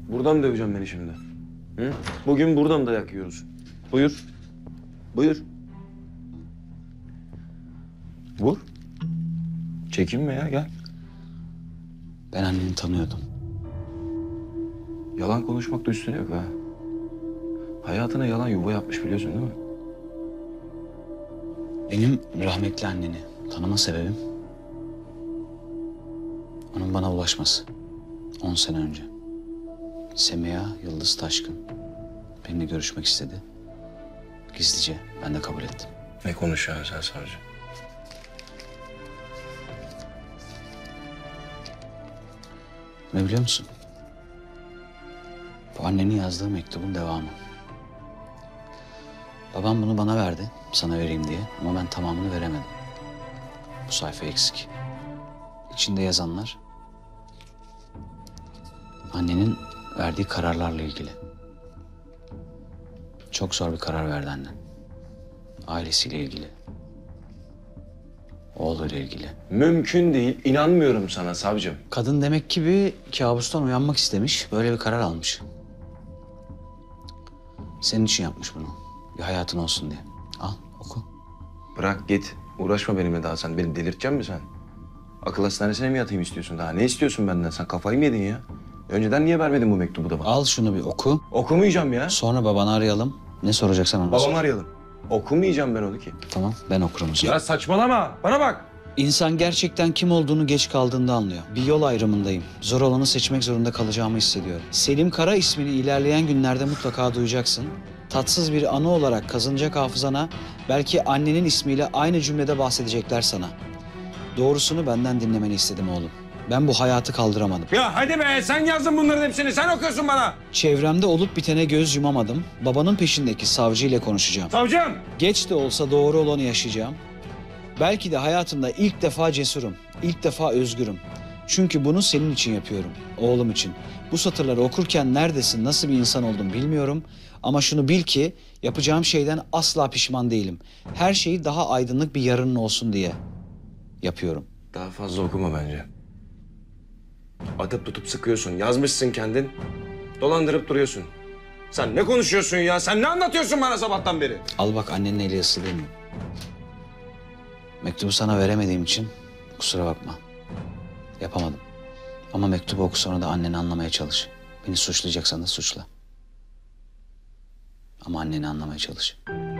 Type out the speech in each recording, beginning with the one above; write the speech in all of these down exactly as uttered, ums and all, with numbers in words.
Buradan mı döveceğim beni şimdi? Hı? Bugün burada mı dayak yiyoruz? Buyur. Buyur. Vur. Çekinme ya, gel. Ben anneni tanıyordum. Yalan konuşmak da üstüne yok ha. Hayatına yalan yuva yapmış biliyorsun değil mi? Benim rahmetli anneni tanıma sebebim onun bana ulaşması. On sene önce. Semiha Yıldız Taşkın benimle görüşmek istedi. Gizlice ben de kabul ettim. Ne konuşuyorsun sen savcı? Ne biliyor musun? Bu annenin yazdığı mektubun devamı. Babam bunu bana verdi, sana vereyim diye ama ben tamamını veremedim. Bu sayfa eksik. İçinde yazanlar annenin verdiği kararlarla ilgili. Çok zor bir karar verdi annen. Ailesiyle ilgili. Oğluyla ilgili. Mümkün değil. İnanmıyorum sana savcım. Kadın demek ki bir kabustan uyanmak istemiş. Böyle bir karar almış. Senin için yapmış bunu. Bir hayatın olsun diye. Al, oku. Bırak git. Uğraşma benimle daha sen. Beni delirtecek misin sen? Akıl hastanesine mi yatayım istiyorsun daha? Ne istiyorsun benden? Sen kafayı mı yedin ya? Önceden niye vermedin bu mektubu da bana? Al şunu bir oku. Okumayacağım ya. Sonra babanı arayalım. Ne soracaksan onu sor. Babamı arayalım. Okumayacağım ben onu ki. Tamam, ben okurum o zaman. Ya saçmalama. Bana bak. İnsan gerçekten kim olduğunu geç kaldığında anlıyor. Bir yol ayrımındayım. Zor olanı seçmek zorunda kalacağımı hissediyorum. Selim Kara ismini ilerleyen günlerde mutlaka duyacaksın. Tatsız bir anı olarak kazınacak hafızana belki annenin ismiyle aynı cümlede bahsedecekler sana. Doğrusunu benden dinlemeni istedim oğlum. Ben bu hayatı kaldıramadım. Ya hadi be sen yazdın bunların hepsini. Sen okuyorsun bana. Çevremde olup bitene göz yumamadım. Babanın peşindeki savcı ile konuşacağım. Savcım. Geç de olsa doğru olanı yaşayacağım. Belki de hayatımda ilk defa cesurum, ilk defa özgürüm. Çünkü bunu senin için yapıyorum, oğlum için. Bu satırları okurken neredesin, nasıl bir insan oldum bilmiyorum. Ama şunu bil ki yapacağım şeyden asla pişman değilim. Her şeyi daha aydınlık bir yarının olsun diye yapıyorum. Daha fazla okuma bence. Atıp tutup sıkıyorsun. Yazmışsın kendin. Dolandırıp duruyorsun. Sen ne konuşuyorsun ya? Sen ne anlatıyorsun bana sabahtan beri? Al bak annenle eli ısılayım mı? Mektubu sana veremediğim için kusura bakma. Yapamadım. Ama mektubu oku sonra da anneni anlamaya çalış. Beni suçlayacaksan da suçla. Ama anneni anlamaya çalış.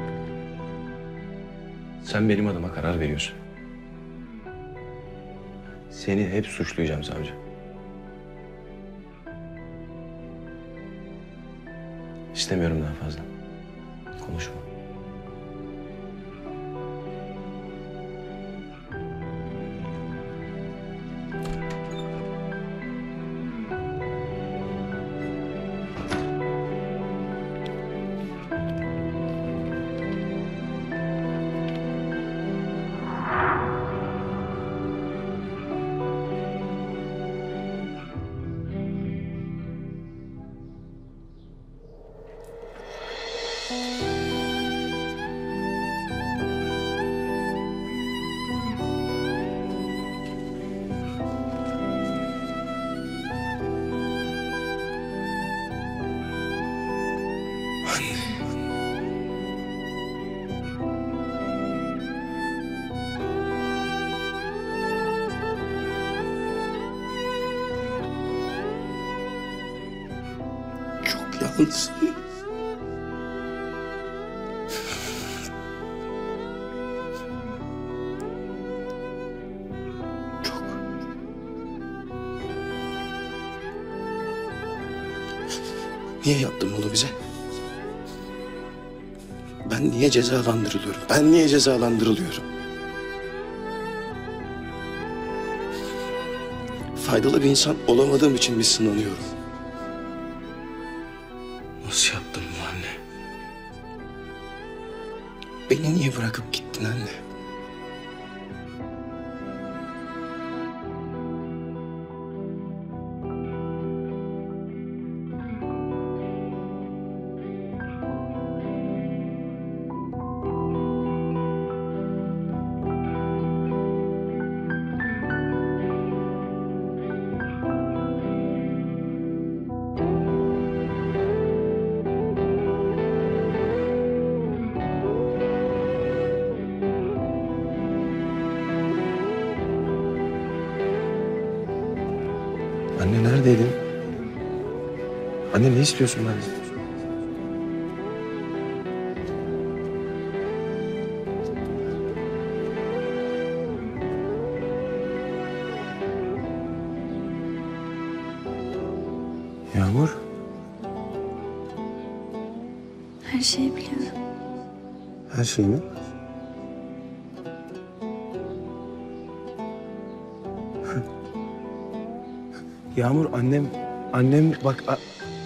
Sen benim adıma karar veriyorsun. Seni hep suçlayacağım savcı. İstemiyorum daha fazla. Konuşma. Çok yalnızım. Çok. Niye yaptın bunu bize? Ben niye cezalandırılıyorum? Ben niye cezalandırılıyorum? Faydalı bir insan olamadığım için mi sınanıyorum? Nasıl yaptın bunu anne? Beni niye bırakıp gittin anne? Anne neredeydin? Anne ne istiyorsun benden? Yağmur. Her şeyi biliyorum. Her şey mi? Yağmur annem, annem bak a-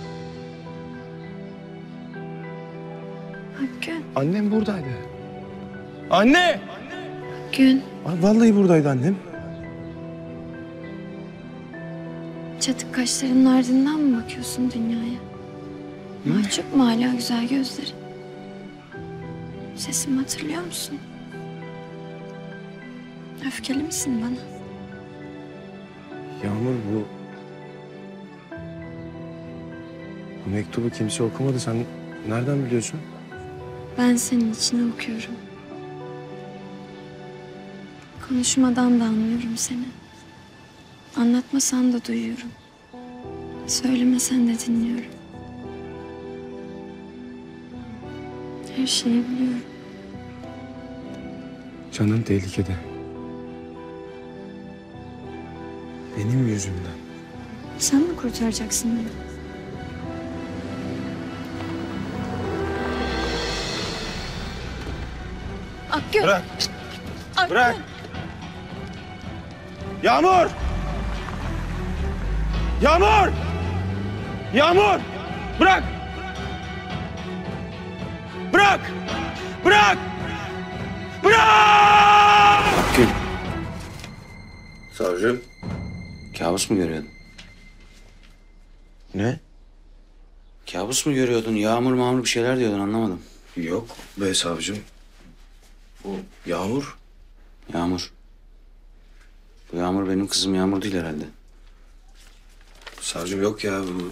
Hakkın, annem buradaydı. Anne! gün, Ay, vallahi buradaydı annem. çatık kaşlarının ardından mı bakıyorsun dünyaya? Mahcup mu hala güzel gözlerin? Sesimi hatırlıyor musun? Öfkeli misin bana? Yağmur bu... Bu mektubu kimse okumadı. Sen nereden biliyorsun? Ben senin için okuyorum. Konuşmadan da anlıyorum seni. Anlatmasan da duyuyorum. Söylemesen de dinliyorum. Her şeyi biliyorum. Canın tehlikede. Benim yüzümden. Sen mi kurtaracaksın beni? Akgün! Bırak. Akgün! Bırak. Yağmur! Yağmur! Yağmur! Bırak! Bırak! Bırak! Bırak! Akgün. Savcım. Kabus mu görüyordun? Ne? Kabus mu görüyordun? Yağmur mağmur bir şeyler diyordun anlamadım. Yok be savcım. Bu Yağmur. Yağmur. Bu Yağmur benim kızım Yağmur değil herhalde. Savcım yok ya bu...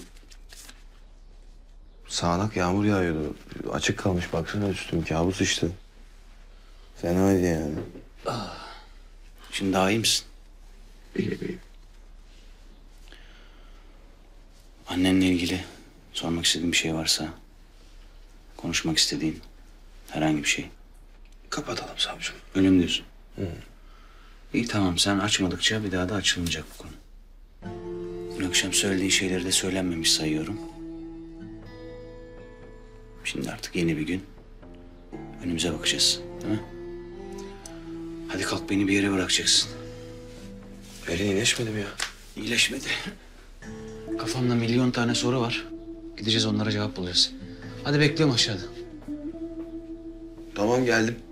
Sağanak yağmur yağıyordu. Açık kalmış baksana üstüm kabus işte. Fenaydı yani. Şimdi daha iyi misin? İyi iyi. Annenle ilgili sormak istediğin bir şey varsa... konuşmak istediğin herhangi bir şey. Kapatalım savcım. Öyle mi diyorsun? İyi tamam sen açmadıkça bir daha da açılmayacak bu konu. Dün akşam söylediğin şeyleri de söylenmemiş sayıyorum. Şimdi artık yeni bir gün. Önümüze bakacağız değil mi? Hadi kalk beni bir yere bırakacaksın. Elin iyileşmedi mi ya? İyileşmedi. Kafamda milyon tane soru var. Gideceğiz onlara cevap bulacağız. Hadi bekliyorum aşağıda. Tamam geldim.